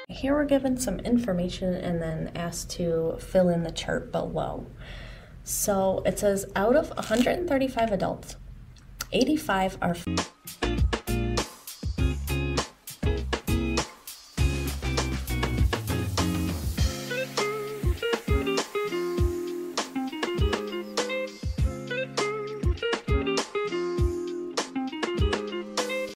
Here we're given some information and then asked to fill in the chart below. So it says out of 135 adults, 85 are